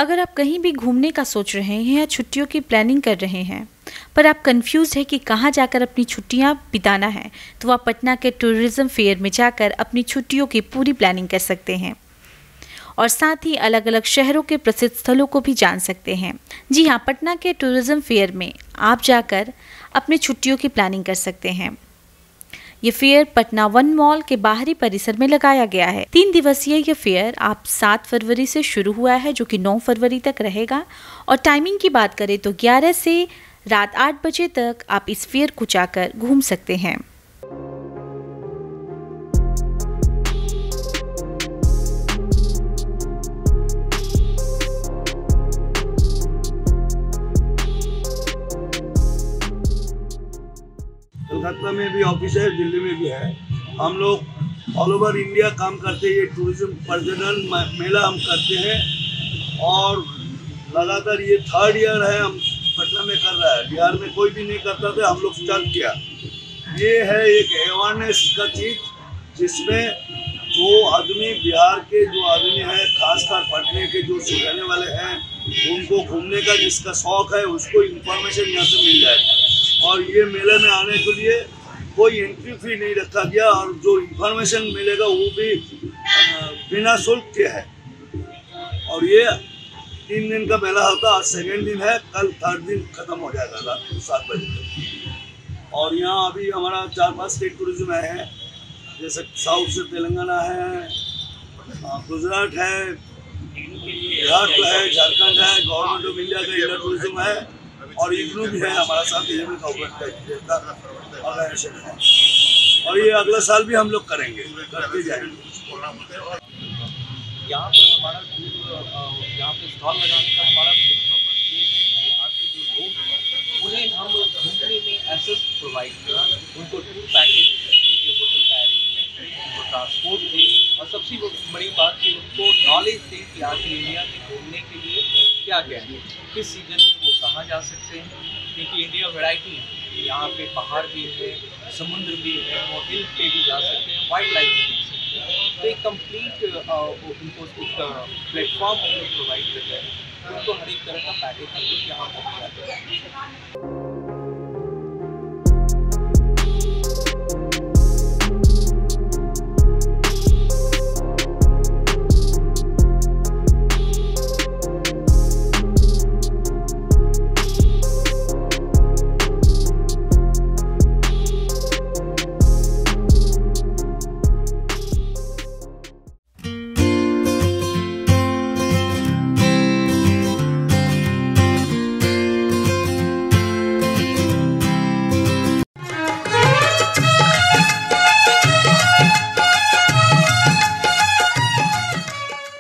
अगर आप कहीं भी घूमने का सोच रहे हैं या छुट्टियों की प्लानिंग कर रहे हैं, पर आप कंफ्यूज है कि कहाँ जाकर अपनी छुट्टियाँ बिताना है, तो आप पटना के टूरिज्म फेयर में जाकर अपनी छुट्टियों की पूरी प्लानिंग कर सकते हैं और साथ ही अलग अलग शहरों के प्रसिद्ध स्थलों को भी जान सकते हैं। जी हाँ, पटना के टूरिज्म फेयर में आप जाकर अपनी छुट्टियों की प्लानिंग कर सकते हैं। ये फेयर पटना वन मॉल के बाहरी परिसर में लगाया गया है। 3 दिवसीय ये फेयर आप 7 फरवरी से शुरू हुआ है, जो कि 9 फरवरी तक रहेगा। और टाइमिंग की बात करें तो 11 से रात 8 बजे तक आप इस फेयर को जाकर घूम सकते हैं। कलकत्ता में भी ऑफिस है, दिल्ली में भी है। हम लोग ऑल ओवर इंडिया काम करते हैं। ये टूरिज्म पर्यटन मेला हम करते हैं और लगातार ये 3rd ईयर है हम पटना में कर रहा है। बिहार में कोई भी नहीं करता था, हम लोग स्टार्ट किया। ये है एक अवेयरनेस का चीज़, जिसमें जो आदमी बिहार के जो आदमी है, खासकर पटने के जो रहने वाले हैं, उनको घूमने का जिसका शौक है, उसको इन्फॉर्मेशन यहाँ से मिल जाए। और ये मेले में आने के लिए कोई एंट्री फी नहीं रखा गया और जो इन्फॉर्मेशन मिलेगा वो भी बिना शुल्क के है। और ये 3 दिन का मेला होता। आज 2nd दिन है, कल 3rd दिन खत्म हो जाएगा रात को 7 बजे तक। और यहाँ अभी हमारा 4-5 स्टेट टूरिज्म है, जैसे साउथ से तेलंगाना है, गुजरात है, बिहार तो है, झारखंड है, गवर्नमेंट ऑफ इंडिया का इंडिया टूरिज्म है और इग्नू भी है हमारा साथ। ये भी ऑर्गेनाइजेशन है और ये अगला साल भी हम लोग करेंगे, करते जाएंगे। यहाँ पर हमारा यहाँ पे स्टॉल लगाने का हमारा मेन पर्पस ये है कि यहाँ के जो लोग हैं उन्हें हम घूमने में एसेस प्रोवाइड करें, उनको टूर पैकेज, उनके होटल का अरेंजमेंट, उनको ट्रांसपोर्ट दें और सबसे बड़ी बात कि उनको नॉलेज दें कि आखिर इंडिया में घूमने के लिए क्या क्या है, किस सीजन में वो कहाँ जा सकते हैं। क्योंकि इंडिया वैरायटी है, यहाँ पे पहाड़ भी है, समुद्र भी है, वो हिल पे भी जा सकते हैं, वाइल्ड लाइफ भी देख सकते हैं। तो एक कंप्लीट उनको एक प्लेटफॉर्म हम लोग प्रोवाइड कर रहे हैं, उनको हर एक तरह का पैकेज हम लोग यहाँ पर